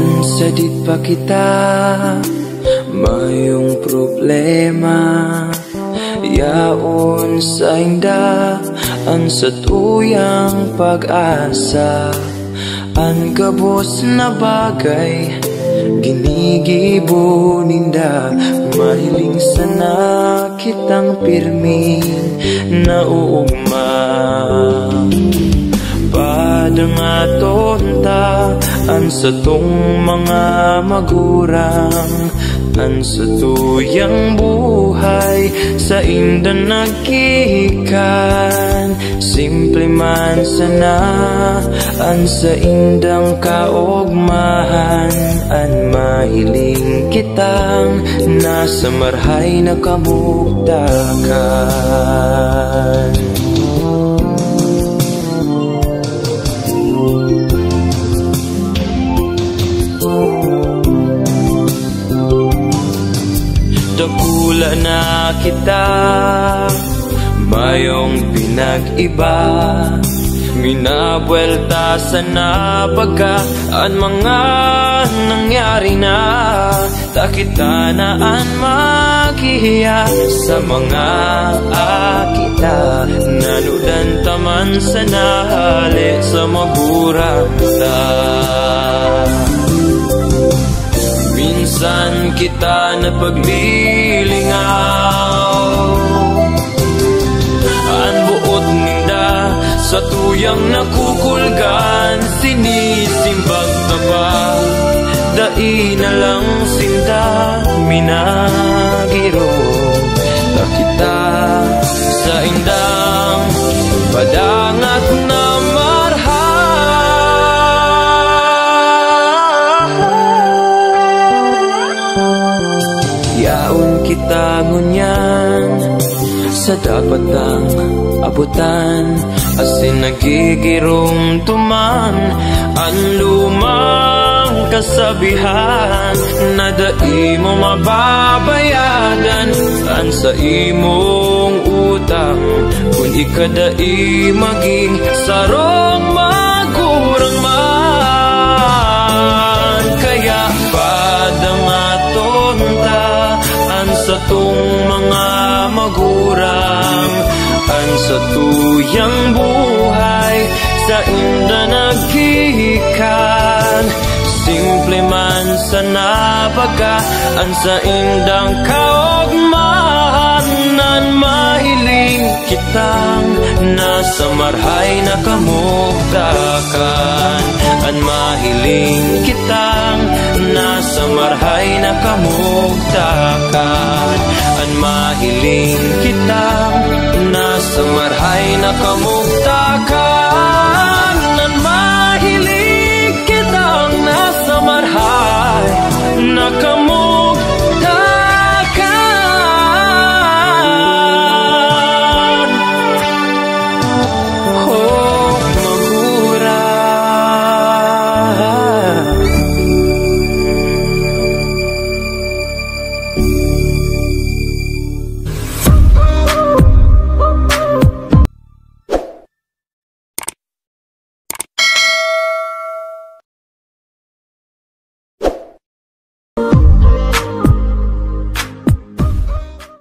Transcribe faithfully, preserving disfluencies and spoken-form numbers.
sadit pa kita mayong problema, yaon sa inda ang sa tuyang pag-asa. Ang gabos na bagay ginigibo ninda, mahiling sana kitang pirmin na uugma. Padang atonta an sa tong mga magurang, an sa tuyang buhay sa inda nagkikan. Simple man sana an sa indang kaugmahan, an mahiling kitang nasa marhay na kamugtakan. Dakula na kita mayong pinag-iba, minabuelta sana pagka ang mga nangyari na. Takita na ang maghihiya sa mga akita, nanudan taman sa nahali sa magurata. Minsan kita na paglilingaw, ang buot ninda sa tuyang nakukulgan, sinisimbag ka ba? Dai na lang sinda minagiro, takita sa indang padangat na marha. Yaon kita ngunyan sa dapat ang abutan, asin nagigirong tuman ang lumang kasabihan na dai mo mababayadan an sa imong utang kung ikadai maging sarong magurang man. Kaya padang atonta an sa tong mga magurang, an sa tuyang buhay sa inda nagkikan. Simple man sana pagka an sa indang kaugmahan, nan mahiling kitang nasa marhay na kamugtakan. An mahiling kitang nasa marhay na kamugtakan. An mahiling kitang nasa marhay na kamugtakan.